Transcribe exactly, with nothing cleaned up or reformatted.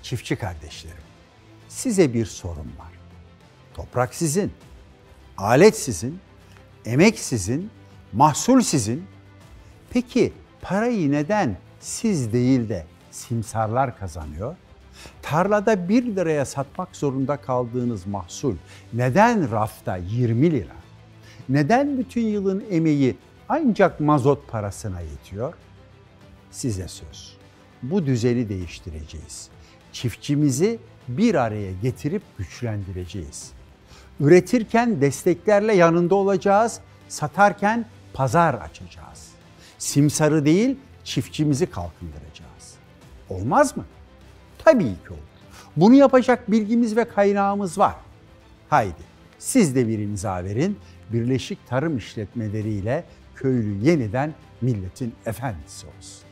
Çiftçi kardeşlerim, size bir sorum var. Toprak sizin, alet sizin, emek sizin, mahsul sizin. Peki parayı neden siz değil de simsarlar kazanıyor? Tarlada bir liraya satmak zorunda kaldığınız mahsul neden rafta yirmi lira? Neden bütün yılın emeği ancak mazot parasına yetiyor? Size söz. Bu düzeni değiştireceğiz. Çiftçimizi bir araya getirip güçlendireceğiz. Üretirken desteklerle yanında olacağız, satarken pazar açacağız. Simsarı değil, çiftçimizi kalkındıracağız. Olmaz mı? Tabii ki olur. Bunu yapacak bilgimiz ve kaynağımız var. Haydi siz de bir imza verin, Birleşik Tarım İşletmeleri ile köylü yeniden milletin efendisi olsun.